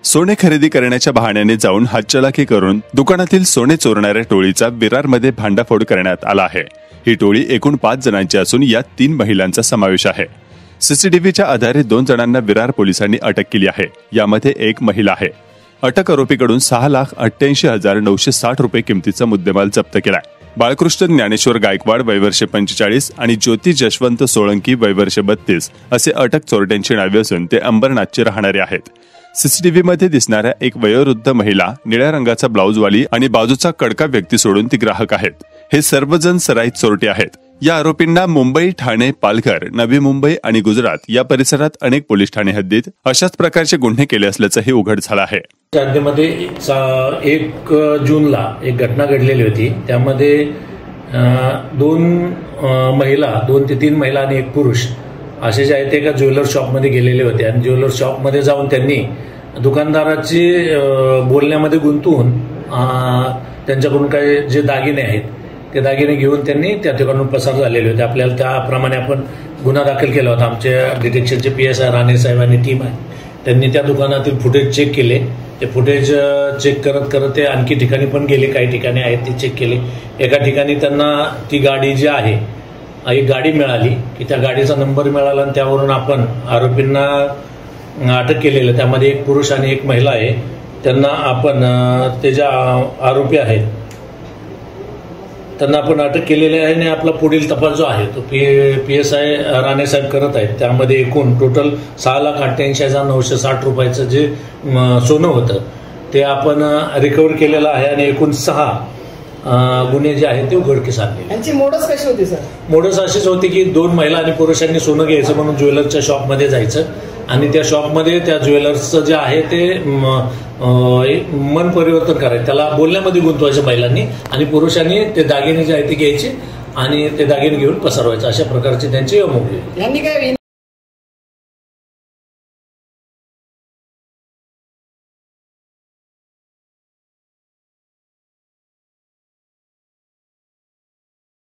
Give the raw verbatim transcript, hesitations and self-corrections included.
सोने खरेदी करण्याच्या बहाण्याने जाऊन हातचलाखी करून दुकानातील सोने चोरणाऱ्या टोळीचा विरारमध्ये भांडाफोड करण्यात आला आहे। ही टोळी एकूण पाच जणांची असून यात तीन महिलांचा समावेश आहे। सीसीटीव्हीच्या आधारे दोन जणांना विरार पोलिसांनी अटक केली आहे। यामध्ये एक महिला आहे। अटक आरोपीकडून सहा लाख अठ्ठ्याऐंशी हजार नऊशे साठ रुपये किमतीचा मुद्देमाल जप्त केलाय। बाळकृष्ण ज्ञानेश्वर गायकवाड वयवर्षे पंचेचाळीस आणि ज्योती जशवंत सोळंकी वयवर्षे बत्तीस असे अटक चोरट्यांची नावे असून ते अंबरनाथचे राहणारे आहेत। सीसीटीव्ही मध्ये दिसणाऱ्या एक वयोवृद्ध महिला, निळ्या रंगाचा ब्लाउजवाली आणि बाजूचा कडका व्यक्ती सोडून ती ग्राहक आहेत। हे सर्वजण सराईत चोरटे आहेत। या आरोपींना मुंबई, ठाणे, पालघर, नवी मुंबई आणि गुजरात या परिसरात अनेक पोलीस ठाणे हद्दीत अशाच प्रकारचे गुन्हे केले असल्याचंही उघड झालं आहे। त्यामध्ये एक जूनला एक घटना घडलेली होती। त्यामध्ये दोन महिला दोन ते तीन महिला आणि एक पुरुष असे जे आहेत ते एका ज्वेलर शॉपमध्ये गेलेले होते आणि ज्वेलर शॉपमध्ये जाऊन त्यांनी दुकानदाराची बोलण्यामध्ये गुंतवून त्यांच्याकडून काही जे दागिने आहेत ते दागिने घेऊन त्यांनी त्या ठिकाणून पसार झालेले होते। आपल्याला त्याप्रमाणे आपण गुन्हा दाखल केला होता। आमच्या डिटेक्शनचे पी एस आय राणे साहेब आणि टीम आहे, त्यांनी त्या दुकानातील फुटेज चेक केले। ते फुटेज चेक करत करत ते आणखी ठिकाणी पण गेले, काही ठिकाणी आहेत ते चेक केले। एका ठिकाणी त्यांना ती गाडी जी आहे एक गाडी मिळाली की त्या गाडीचा नंबर मिळाला आणि त्यावरून आपण आरोपींना अटक केलेलं। त्यामध्ये एक पुरुष आणि एक महिला आहे। त्यांना आपण ते ज्या आरोपी आहेत त्यांना आपण अटक केलेली आहे आणि आपला पुढील तपास जो आहे तो P P S I Rane साहेब करत आहेत। त्यामध्ये एकूण टोटल सहा लाख अठ्ठ्याऐंशी हजार नऊशे साठ रुपयाचं जे सोनं होतं ते आपण रिकव्हर केलेलं आहे आणि एकूण सहा गुन्हे जे आहेत ते उघडकीस आणले। यांची मोडस कशी होती सर? मोडस अशीच होती की दोन महिला आणि पुरुषांनी सोनं घ्यायचं म्हणून ज्वेलर्सच्या शॉपमध्ये जायचं आणि त्या शॉपमध्ये त्या ज्वेलर्सचं जे आहे ते मन परिवर्तन करायचं, त्याला बोलण्यामध्ये गुंतवायचं महिलांनी आणि पुरुषांनी ते दागिने जे आहेत ते घ्यायचे आणि ते दागिने घेऊन पसरवायचे। अशा प्रकारची त्यांची अमोघ यांनी काय